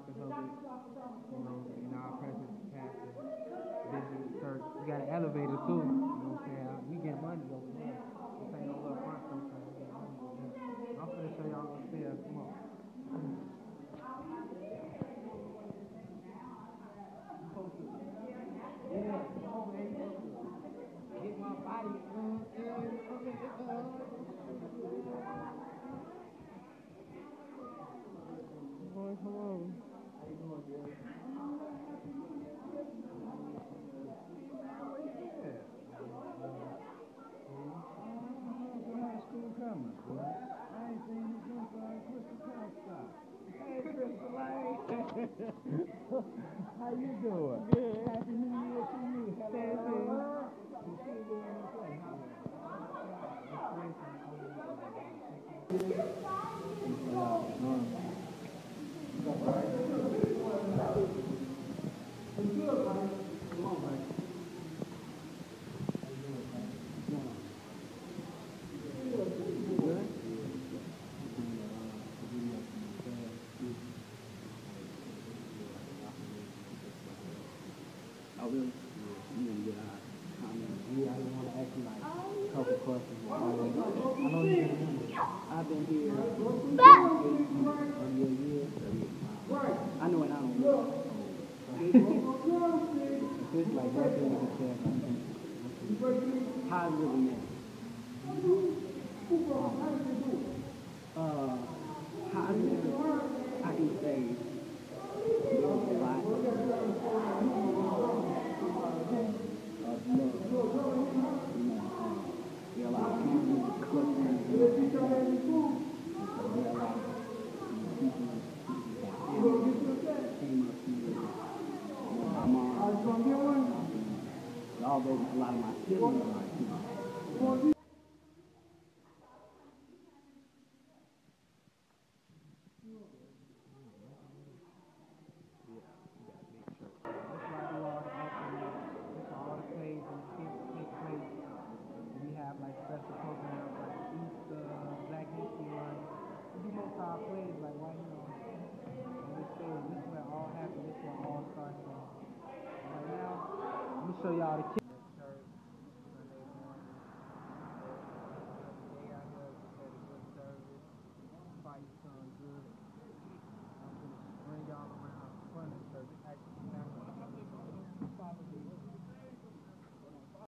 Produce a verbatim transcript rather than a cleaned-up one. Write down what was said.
because of it. You know, in our present pastor, Bishop Church, we got an elevator too. You know what I'm saying? We get money over here. This ain't no little front stuff. I'm finna show y'all upstairs. Come on. Yeah, come on, man. Get my body. Uh, uh, okay, uh. Boy, come on. How you doing, boy? High school coming, boy. I ain't seen you since uh, Crystal Comstock. Hey, Crystal Lane. How you doing? Good. Happy New Year to you. Hello. You still doing okay? Come on, man. Oh, really? Yeah. You didn't get out. Yeah, I just want to ask you like a couple questions. I know you've been here. I've been here maybe a year. I know it, I don't know. If it's like that, then you can tell. How it really is. Uh, how is it, I can say, a lot of love. You know, um, there are a lot of people cooking. There are a lot of people that came up here. My mom, although a lot of my siblings are like people. Like special programs like Easter, Black History Month. We do most of our plays like right here on this stage. This is where it all happens. This is where it all starts from. Right now, let me show y'all the kids.